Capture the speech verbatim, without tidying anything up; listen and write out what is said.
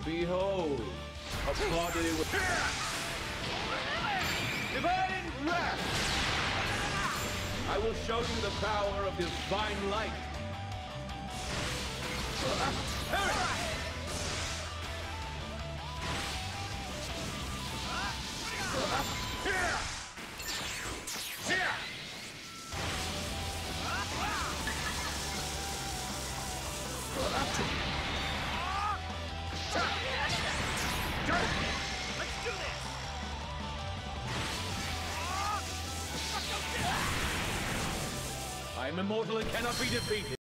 Behold, a body with divine wrath. I will show you the power of divine light. Let's do this! I am immortal and cannot be defeated.